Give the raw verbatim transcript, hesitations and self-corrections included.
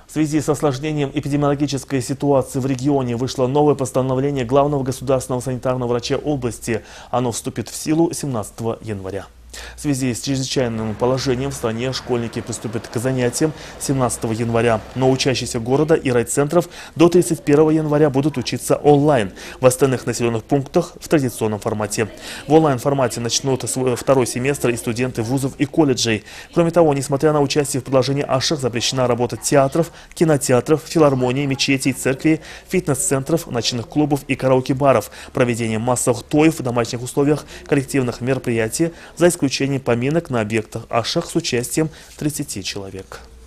В связи с осложнением эпидемиологической ситуации в регионе вышло новое постановление главного государственного санитарного врача области. Оно вступит в силу семнадцатого января. В связи с чрезвычайным положением в стране школьники приступят к занятиям семнадцатого января, но учащиеся города и райцентров до тридцать первого января будут учиться онлайн в остальных населенных пунктах в традиционном формате. В онлайн-формате начнут свой второй семестр и студенты вузов и колледжей. Кроме того, несмотря на участие в предложении АШИХ, запрещена работа театров, кинотеатров, филармоний, мечетей, церквей, фитнес-центров, ночных клубов и караоке-баров, проведение массовых тоев в домашних условиях, коллективных мероприятий, за исключением поминок на объектах АШИХ с участием тридцати человек.